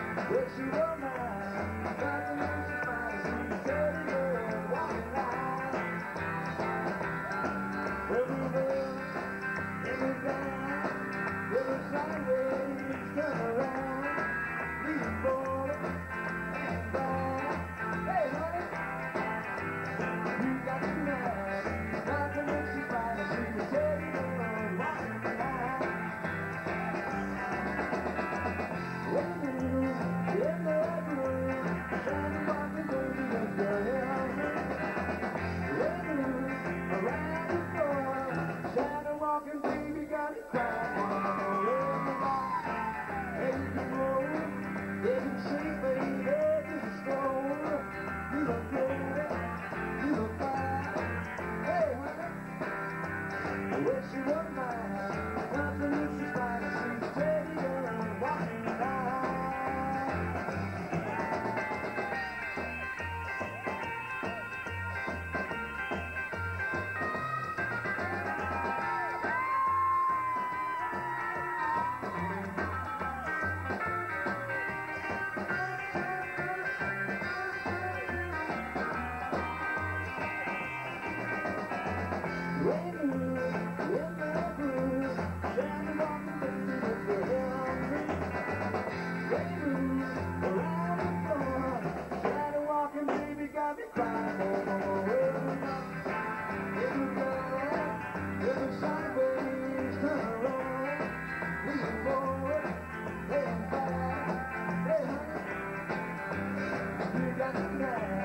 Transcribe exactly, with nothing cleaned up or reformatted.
Wish you were mine, got to know she's fine, she's dirty girl, walking line. Well, we will, and we down, with a sideways, turn around, leave for it, and down. Hey, honey, you got to know, got to know she's fine, she's dirty girl, walking line. In the bedroom, shining walking baby with your hair. Waiting around the floor, shining walking baby got it crying. Hey, you can roll, yeah, you can shake, baby, just a stroll. You look good, you look fine. Hey, honey, I wish you were mine. Nothing is as fine as she's steady girl walking by. Waiting in the room, shining walking baby with your hair on me. Waiting around the floor, shining walking baby got me crying. Oh, oh, oh, if you go around, if you sideways, turn around, lean forward, lean back. Hey, honey, you got me now.